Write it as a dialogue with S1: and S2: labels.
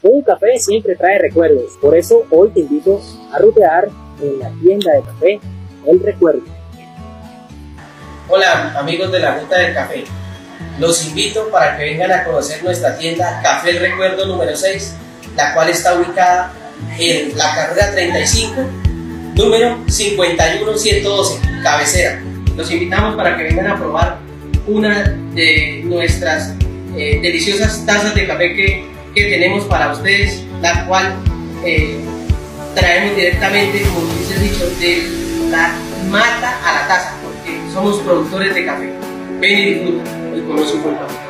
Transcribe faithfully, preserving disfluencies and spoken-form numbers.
S1: Un café siempre trae recuerdos, por eso hoy te invito a rutear en la tienda de café El Recuerdo.
S2: Hola amigos de la Ruta del Café, los invito para que vengan a conocer nuestra tienda Café El Recuerdo número seis, la cual está ubicada en la carrera treinta y cinco, número cincuenta y uno ciento doce, cabecera. Los invitamos para que vengan a probar una de nuestras eh, deliciosas tazas de café que, que tenemos para ustedes, la cual eh, traemos directamente, como dice dicho, de la mata a la taza, porque somos productores de café. Ven y disfruta y conoce un buen café.